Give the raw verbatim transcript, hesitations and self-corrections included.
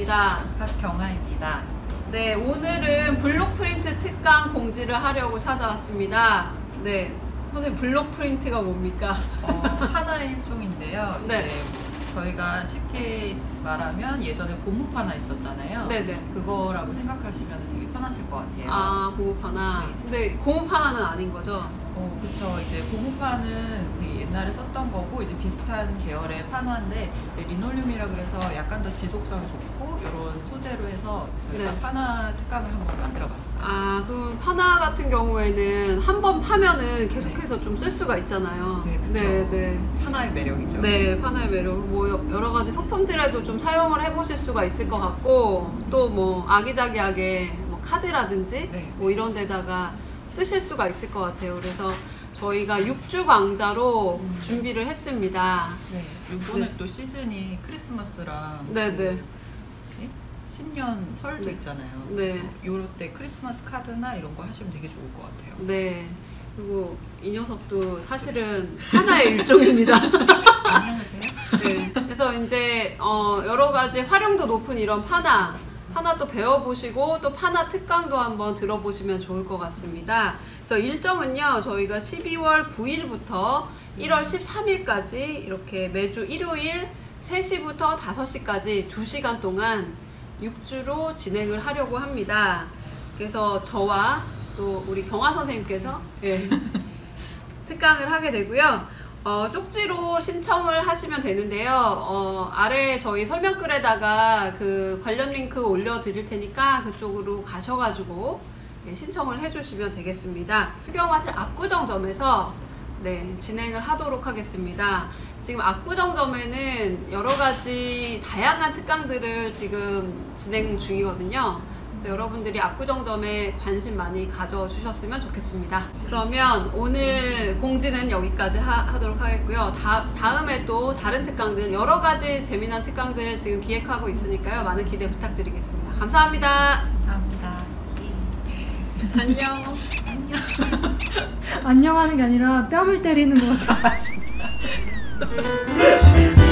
박경아입니다. 박경아입니다. 네, 오늘은 블록 프린트 특강 공지를 하려고 찾아왔습니다. 네, 선생님 블록 프린트가 뭡니까? 어, 하나의 일종인데요. 네. 이제 저희가 쉽게 말하면 예전에 고무파 하나 있었잖아요. 네네. 그거라고 생각하시면 되게 편하실 것 같아요. 아, 고무파나. 네. 근데 고무파나는 아닌 거죠? 어, 그렇죠. 이제 고무파는 되게 옛날에 썼던 거고 이제 비슷한 계열의 판화인데 이제 리놀륨이라 그래서 약간 더 지속성이 좋고 이런 소재로 해서 저희가 네. 판화 특강을 한번 만들어봤어요. 아, 그럼 파나 같은 경우에는 한 번 파면은 계속해서 좀 쓸 수가 있잖아요. 네, 그쵸. 네, 네. 하나의 매력이죠. 네, 파나의 매력. 뭐 여러 가지 소품들에도 좀 사용을 해보실 수가 있을 것 같고 또 뭐 아기자기하게 뭐 카드라든지 네. 뭐 이런 데다가 쓰실 수가 있을 것 같아요. 그래서 저희가 육주 강좌로 음. 준비를 했습니다. 네. 이번에 네. 또 시즌이 크리스마스랑 네네. 뭐지? 신년 설도 네. 있잖아요. 네. 그래서 요럴 때 크리스마스 카드나 이런 거 하시면 되게 좋을 것 같아요. 네. 그리고 이 녀석도 사실은 하나의 일종입니다. 안녕하세요. 네. 그래서 이제 어 여러 가지 활용도 높은 이런 파나, 파나 또 배워보시고 또 파나 특강도 한번 들어보시면 좋을 것 같습니다. 그래서 일정은요, 저희가 십이월 구일부터 일월 십삼일까지 이렇게 매주 일요일 세 시부터 다섯 시까지 두 시간 동안 육주로 진행을 하려고 합니다. 그래서 저와 또 우리 경아 선생님께서 예, 특강을 하게 되고요. 어, 쪽지로 신청을 하시면 되는데요. 어, 아래 저희 설명글에다가 그 관련 링크 올려드릴 테니까 그쪽으로 가셔가지고 예, 신청을 해주시면 되겠습니다. 수경화실 압구정점에서 네, 진행을 하도록 하겠습니다. 지금 압구정점에는 여러 가지 다양한 특강들을 지금 진행 중이거든요. 그래서 여러분들이 압구정점에 관심 많이 가져주셨으면 좋겠습니다. 그러면 오늘 공지는 여기까지 하, 하도록 하겠고요. 다, 다음에 또 다른 특강들, 여러 가지 재미난 특강들 지금 기획하고 있으니까요. 많은 기대 부탁드리겠습니다. 감사합니다. 감사합니다. 안녕. 안녕. 안녕하는 게 아니라 뺨을 때리는 것 같아. 진짜.